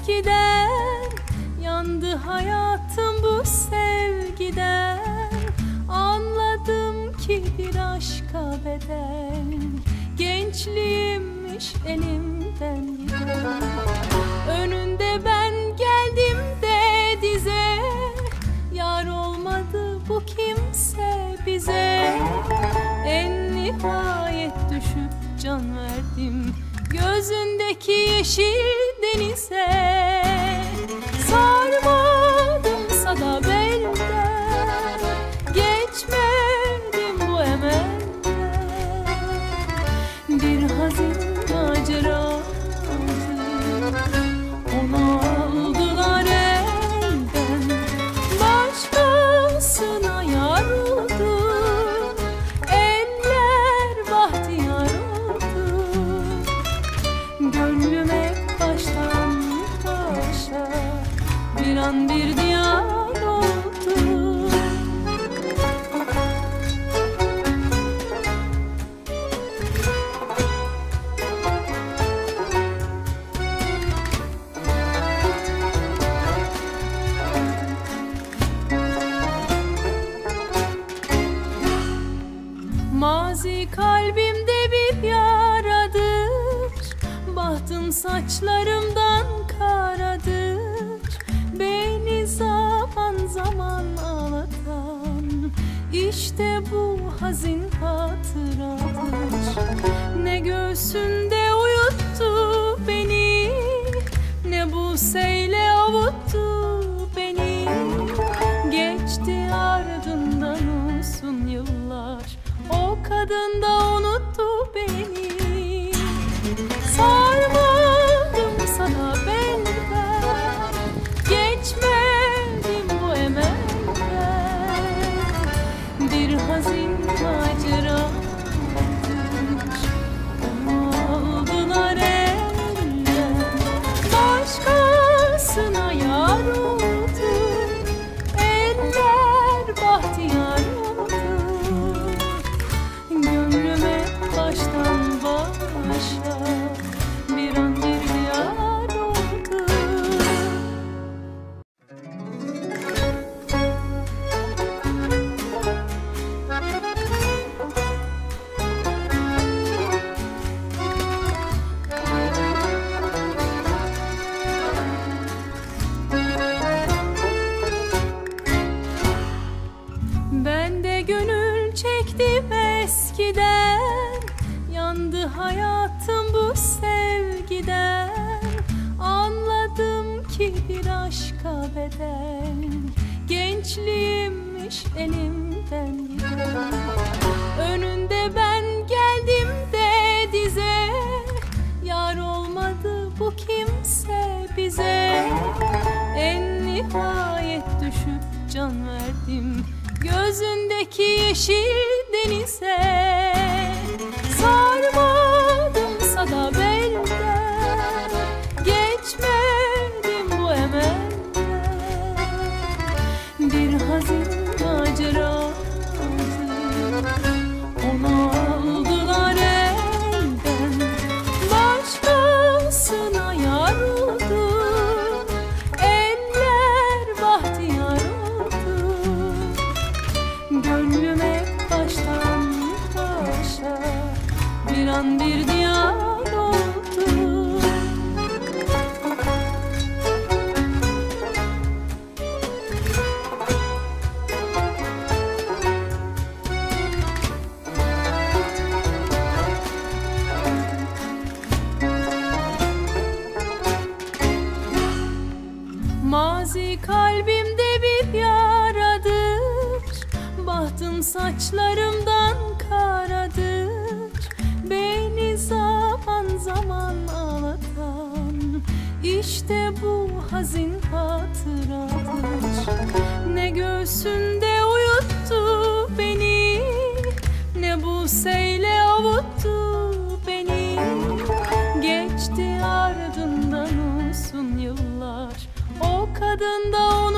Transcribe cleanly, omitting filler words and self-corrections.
eskiden, yandı hayatım bu sevgiden. Anladım ki bir aşka bedel, gençliğimmiş elimden giden. Önünde ben geldim de dize, yar olmadı bu kimse bize. En nihayet düşüp can verdim gözündeki yeşil denize. Sarmadım da belden, geçmedim bu emelden. Bir hazin macera, onu aldılar elden. Başkasına yar oldu, eller bahtiyar oldu. Gönlüme baştan başa bir an bir diyar oldu. Mazi kalbimde bir yaradır, bahtım saçlarımdan karadır. Beni zaman zaman ağlatan işte bu hazin hatıradır. Ne göğsünde uyuttu beni, ne bu seyle avuttu beni. Geçti ardından uzun yıllar, o kadın da unuttu beni. Sarmadım sana belden, geçmedim bu emelden. Bir hazin maceradır, onu aldılar elden. Başkasına yar oldu, eller bahtiyar oldu. Gönlüme baştan başa bir an bir diyar oldu. Ben de gönül çektim eskiden, yandı hayatım bu sevgiden. Anladım ki bir aşka bedel, gençliğimmiş elimden giden. Önünde ben geldim de dize, yar olmadı bu kimse bize. En nihayet düşüp can verdim gözündeki yeşil denize. Sarmadım da belden, geçmedim bu emelden. Bir hazin maceradır, onu aldılar elden. Başkasına yar oldu, eller bahtiyar oldu. Gönlüme baştan başa bir an bir diyar oldu. Mazi kalbimde bir yaradır, bahtım saçlarımdan karadır. Beni zaman zaman ağlatan işte bu hazin hatıradır. Ne göğsünde uyuttu beni, ne bu seyle avuttu beni. Geçti ardından uzun yıllar, o kadın da